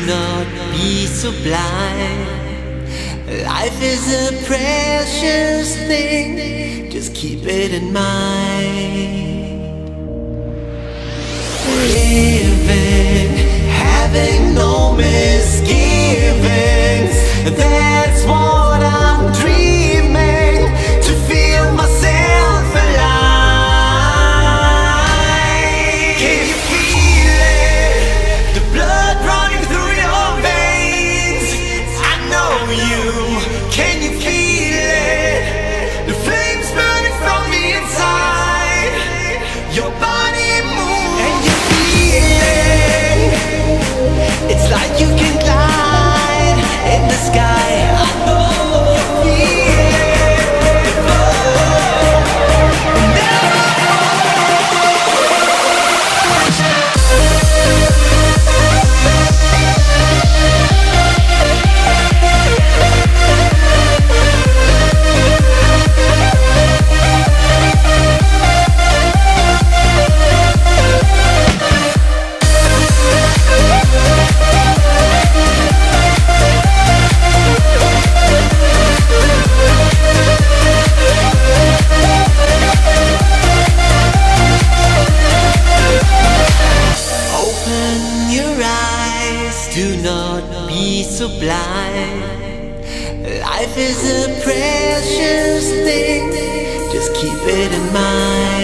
not be so blind. Life is a precious thing, just keep it in mind. Living, having no misgivings, that's what I'm dreaming, to feel myself alive. Can you feel it? The blood running through your veins. I know you. Can you feel it? The flames burning from the inside. Your body moves and you're feeling. It's like you can glide in the sky. I know you feel it. Do not be so blind. Life is a precious thing, just keep it in mind.